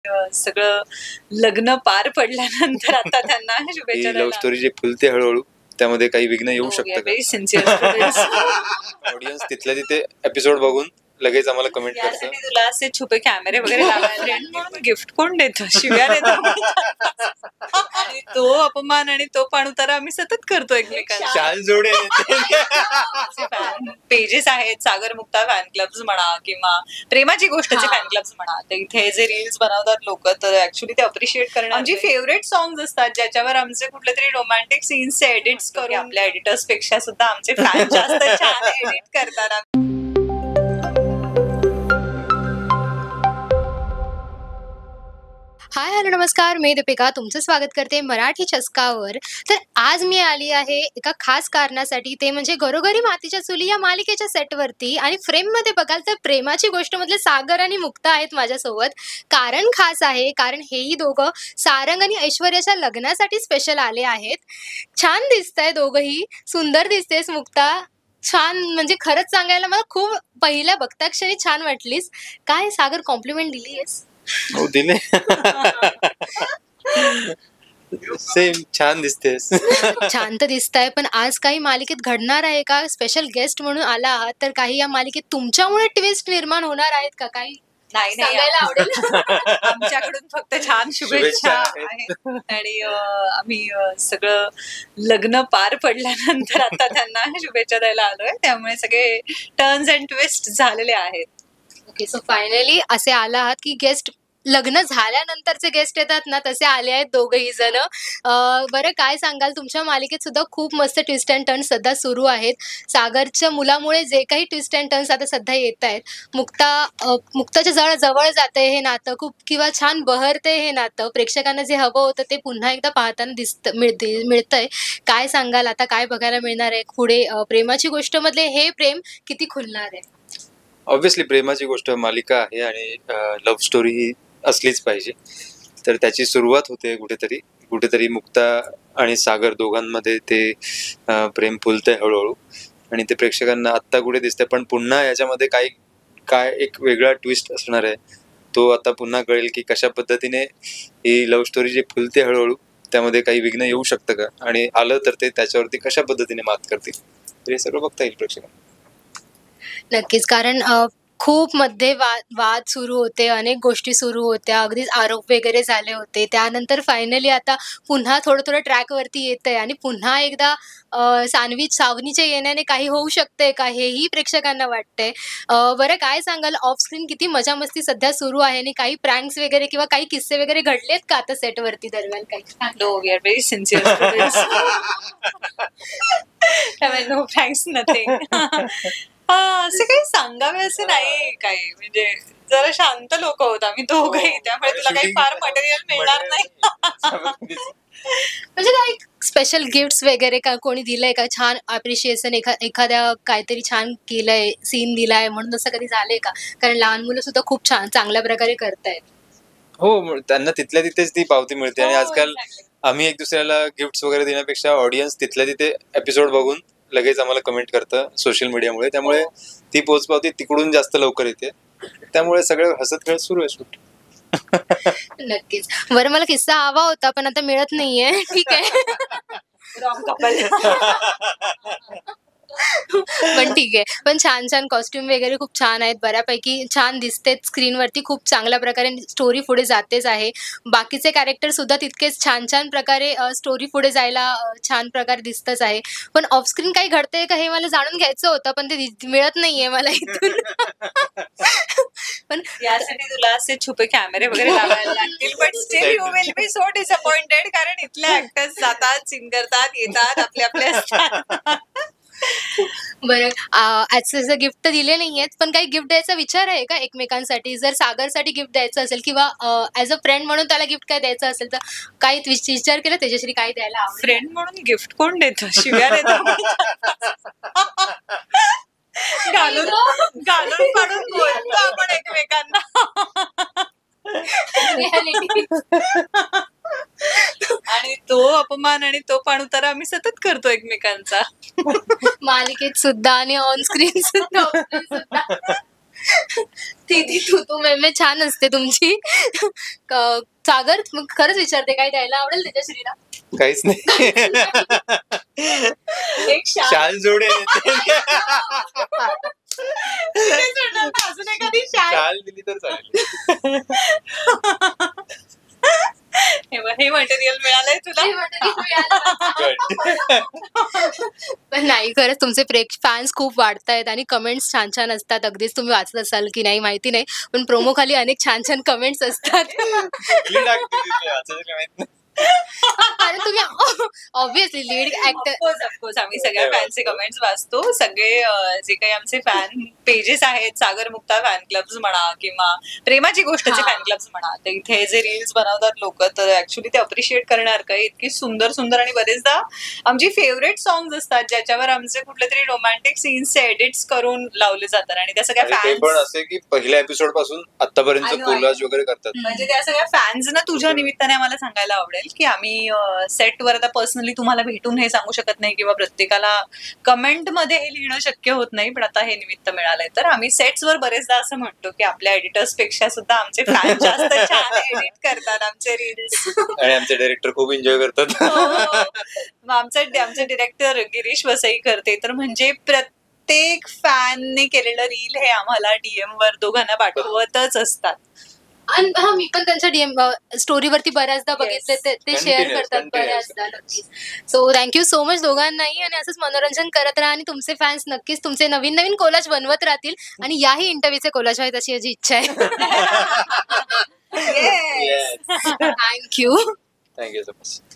सगळं लग्न पार पडल्यानंतर आता त्यांना शुभेच्छा लव्ह स्टोरी जे फुलते हळूहळू त्यामध्ये काही विघ्न येऊ शकतं व्हेरी सिन्सिअर ऑडियन्स तिथल्या तिथे एपिसोड बघून लगेच आम्हाला कमेंट करतं. यासाठी तुला असे छुपे कॅमेरे वगैरे लावायचे म्हणून गिफ्ट कोण देतं, शिव्या देतं. आणि तो अपमान आणि तो पाणउतारा आम्ही सतत करतो एकमेकांना. शाल जोडे पेजेस आहेत, सागर मुक्ता फॅन क्लब्स म्हणा किंवा प्रेमाची गोष्टचे फॅन क्लब्स म्हणा, तर इथे जे रील्स बनवतात लोक, तर ऍक्च्युली ते अप्रिशिएट करणं आमची फेवरेट सॉंग्स असतात ज्याच्यावर आमचे कुठले तरी रोमॅन्टिक सीन्सचे एडिट्स करून आपल्या एडिटर्स पेक्षा सुद्धा आमचे फॅन जास्त छान एडिट करतात. हाय हॅलो नमस्कार, मी दीपिका तुमचं स्वागत करते मराठी चस्कावर. तर आज मी आली आहे एका खास कारणासाठी, ते म्हणजे घरोघरी मातीच्या चुली या मालिकेच्या सेटवरती. आणि फ्रेममध्ये बघाल तर प्रेमाची गोष्ट मधले सागर आणि मुक्ता आहेत माझ्यासोबत. कारण खास आहे, कारण हेही दोघं सारंग आणि ऐश्वर्याच्या लग्नासाठी स्पेशल आले आहेत. छान दिसतंय दोघंही, सुंदर दिसतेस मुक्ता, छान. म्हणजे खरंच सांगायला मला खूप पहिल्या बघताक्षणी छान वाटलीस. काय सागर, कॉम्प्लिमेंट दिली आहेस? हो दिले. सेम, छान दिसतेस. छान तर दिसताय, पण आज काही मालिकेत घडणार आहे का? स्पेशल गेस्ट म्हणून आला आहात, तर काही या मालिकेत तुमच्यामुळे ट्विस्ट निर्माण होणार आहेत का? काही नाही सांगायला आवडेल? आमच्याकडून फक्त छान शुभेच्छा आहेत. आणि आम्ही सगळं लग्न पार पडल्यानंतर आता त्यांना शुभेच्छा द्यायला आलोय, त्यामुळे सगळे टर्न्स अँड ट्विस्ट झालेले आहेत. ओके, सो फायनली असे आला आहात की गेस्ट लग्न झाल्यानंतरचे गेस्ट येतात ना, तसे आले आहेत दोघही जण. बरं, काय सांगाल, तुमच्या मालिकेत सुद्धा खूप मस्त ट्विस्ट अँड टर्न्स सध्या सुरू आहेत. सागरच्या मुलामुळे जे काही ट्विस्ट अँड टर्न्स आता सध्या येत आहेत, मुक्ताच्या जवळ जाते हे नातं खूप, किंवा छान बहरते हे नातं. प्रेक्षकांना जे हवं होतं ते पुन्हा एकदा पाहताना मिळतंय. काय सांगाल, आता काय बघायला मिळणार आहे पुढे? प्रेमाची गोष्ट मधले हे प्रेम किती खुलणार आहे? ऑब्व्हियसली प्रेमाची गोष्ट मालिका आहे आणि लव्ह स्टोरी ही असलीच पाहिजे. तर त्याची सुरुवात होते कुठेतरी मुक्ता आणि सागर दोघांमध्ये ते प्रेम फुलतंय हळूहळू, आणि ते प्रेक्षकांना आत्ता कुठे दिसतंय, पण पुन्हा याच्यामध्ये काय एक वेगळा ट्विस्ट असणार आहे, तो आता पुन्हा कळेल की कशा पद्धतीने ही लव्ह स्टोरी जी फुलते हळूहळू त्यामध्ये काही विघ्न येऊ शकतं का, आणि आलं तर ते त्याच्यावरती कशा पद्धतीने मात करतील, तर हे सगळं बघता येईल प्रेक्षकांना. नक्कीच, कारण खूप मध्ये वाद सुरू होते, अनेक गोष्टी सुरू होत्या, अगदीच आरोप वगैरे झाले होते. त्यानंतर फायनली आता पुन्हा थोडं ट्रॅकवरती येतंय आणि पुन्हा एकदा सावनीच्या येण्याने काही होऊ शकतंय का, हेही प्रेक्षकांना वाटतंय. बरं, काय सांगाल, ऑफ स्क्रीन किती मजा मस्ती सध्या सुरू आहे, आणि काही प्रँक्स वगैरे किंवा काही किस्से वगैरे घडलेत का आता सेटवरती दरम्यान? काही no, we are very sincere. No thanks, nothing. असे काही सांगावे असे नाही काही, म्हणजे जरा शांत लोक होत आम्ही दोघंही, त्यामुळे तुला काही फार मटेरियल मिळणार नाही. म्हणजे काही स्पेशल गिफ्ट्स वगैरे का कोणी दिलंय का? छान अप्रिशिएशन, एखाद्या काहीतरी छान केलंय, सीन दिलाय म्हणून असं कधी झालंय का? कारण लहान मुलं सुद्धा खूप छान चांगल्या प्रकारे करतायत. हो, त्यांना तिथल्या तिथेच ती पावती मिळते. आणि आजकाल आम्ही एक दुसऱ्याला गिफ्ट्स वगैरे देण्यापेक्षा ऑडियन्स तिथल्या तिथे एपिसोड बघून लगेच आम्हाला कमेंट करतं सोशल मीडियामुळे, त्यामुळे ती पोचपावती तिकडून जास्त लवकर येते. त्यामुळे सगळं हसत खेळत सुरू आहे शूट. नक्कीच. बरं, मला किस्सा हवा होता पण आता मिळत नाहीये. ठीक आहे. Wrong couple. पण ठीक आहे. पण छान कॉस्ट्युम वगैरे खूप छान आहेत, बऱ्यापैकी छान दिसतेत स्क्रीनवरती, खूप चांगल्या प्रकारे स्टोरी पुढे जातेच आहे. बाकीचे कॅरेक्टर सुद्धा तितकेच छान प्रकारे स्टोरी पुढे जायला छान प्रकारे दिसतच आहे. पण ऑफस्क्रीन काही घडतंय का हे मला जाणून घ्यायचं होतं, पण ते मिळत नाहीये मला इथून. पण यासाठी तुला असे छुपे कॅमेरे वगैरे लावायला लागतील. But still you will be so disappointed, कारण इथले ऍक्टर्स जातात, सीन करतात, येतात, आपले असतात. बरं, ॲज गिफ्ट तर दिले नाहीयेत, पण काही गिफ्ट द्यायचा विचार आहे का एकमेकांसाठी? जर सागरसाठी गिफ्ट द्यायचं असेल किंवा ॲज अ फ्रेंड म्हणून त्याला गिफ्ट काय द्यायचं असेल, तर काही विचार केला त्याच्याशी? काय द्यायला आवडेल? फ्रेंड म्हणून गिफ्ट कोण देतं, शिव्या देतं. घालून पाडून बोलतो आपण एकमेकांना. आणि तो अपमान आणि तो पाणउतारा आम्ही सतत करतो एकमेकांचा, मालिकेत सुद्धा आणि ऑन स्क्रीन सुद्धा. ती तू मेमे छान असते तुमची. सागर मग खरंच विचारते, काय द्यायला आवडेल त्याच्या श्रीला? काहीच नाही. एक शाल जोडे अजून एखादी शाल. शाल दिली तर चालेल. हे मटेरियल मिळालंय तुला? पण नाही, खरंच तुमचे फॅन्स खूप वाढतायत आणि कमेंट्स छान छान असतात. अगदीच तुम्ही वाचत असाल की नाही माहिती नाही, पण प्रोमो खाली अनेक छान छान कमेंट्स असतात. कारण तुम्ही ऑब्व्हियसली लीड ऍक्टर. ऑफकोर्स आम्ही सगळ्या फॅनचे कमेंट्स वाचतो. सगळे जे काही आमचे फॅन पेजेस आहेत, सागर मुक्ता फॅन क्लब्स म्हणा किंवा प्रेमाची गोष्टचे फॅन क्लब्स म्हणा, तर इथे जे रील्स बनवतात लोक, तर ऍक्च्युली ते अप्रिशिएट करण्यासारखं आहे. इतकी सुंदर सुंदर आणि बरेचदा आमची फेवरेट सॉंग्स असतात ज्याच्यावर आमचे कुठले तरी रोमॅन्टिक सीन्सचे एडिट्स करून लावले जातात आणि त्या सगळ्या ते पण असे की पहिल्या एपिसोड पासून आतापर्यंत कोलाज वगैरे करतात. म्हणजे त्या सगळ्या फॅन्सना तुझ्या निमित्ताने आम्हाला सांगायला आवडेल की आम्ही सेटवर आता पर्सनली तुम्हाला भेटून हे सांगू शकत नाही किंवा प्रत्येकाला कमेंट मध्ये हे लिहिणं शक्य होत नाही, पण आता हे निमित्त मिळालंय तर आम्ही सेट्सवर बरेचदा असं म्हणतो की आपल्या एडिटर्स पेक्षा सुद्धा आमचे फॅन जास्त छान एडिट करतात आमचे रील्स. आणि आमचे डायरेक्टर खूप एन्जॉय करतात. आमचे डिरेक्टर गिरीश वसई करते, तर म्हणजे प्रत्येक फॅनने केलेलं रील हे आम्हाला डीएम वर दोघांना पाठवतच असतात. हा, मी पण त्यांच्या डीएम स्टोरीवरती बऱ्याचदा बघितले, ते शेअर करतात बऱ्याचदा. नक्कीच. सो थँक्यू सो मच दोघांनाही, आणि असंच मनोरंजन करत राहा आणि तुमचे फॅन्स नक्कीच तुमचे नवीन नवीन कोलाज बनवत राहतील आणि याही इंटरव्ह्यूचे कोलाज आहेत अशी माझी इच्छा आहे. थँक्यू. Thank you so much.